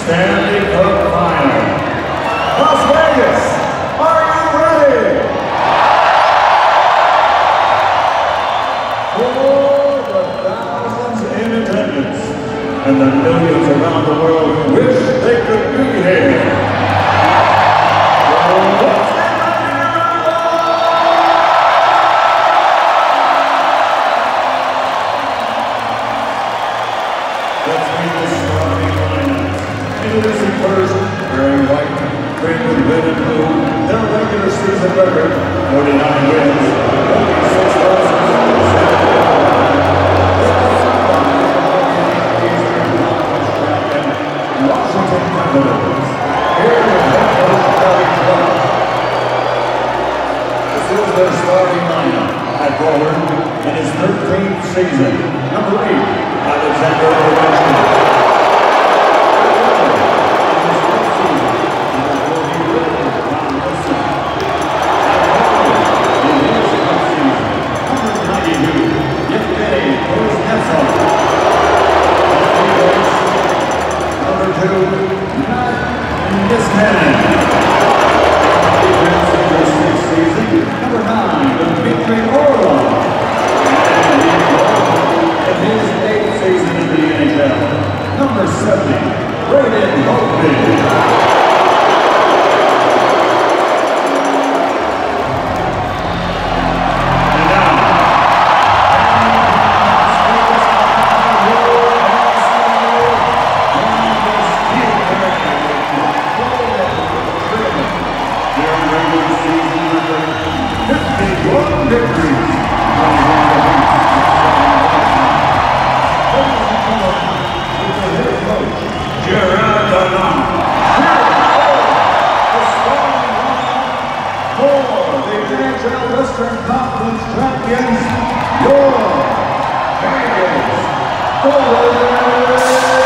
Stanley Cup Final. Las Vegas, are you ready? For the thousands in attendance and the millions around the world who wish they could be here. Let's meet the starting lineups. Introducing first, wearing white, trimmed with red and blue, their regular season record, 49 wins, 46 losses, 7 Washington Capitals. Here is head coach Barry Clark. This is their starting lineup. At forward, in his 13th season, number 8. Alexander Ovechkin. Number 2, this man. Number 9, Dmitry Orlov. Season in the NHL. Number 70, Braden Holtby. Western Conference champions, your Vegas Golden.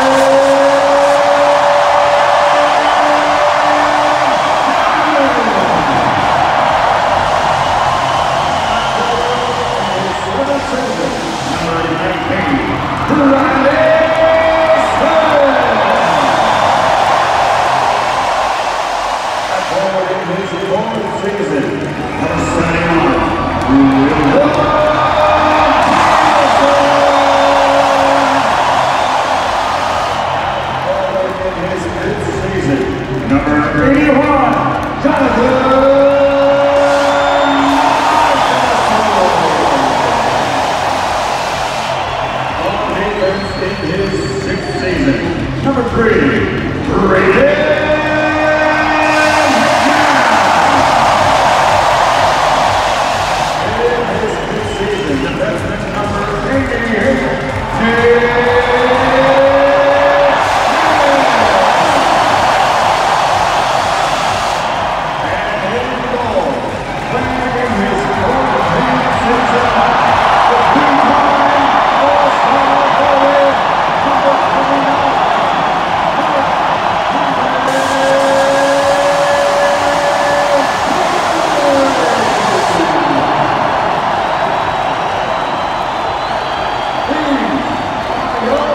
Number 81, Jonathan. On defense in his 6th season. Number 3, Braden. In his 5th season, defenseman number 88,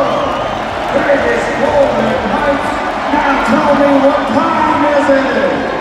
Vegas Golden Knights. Now tell me, what time is it?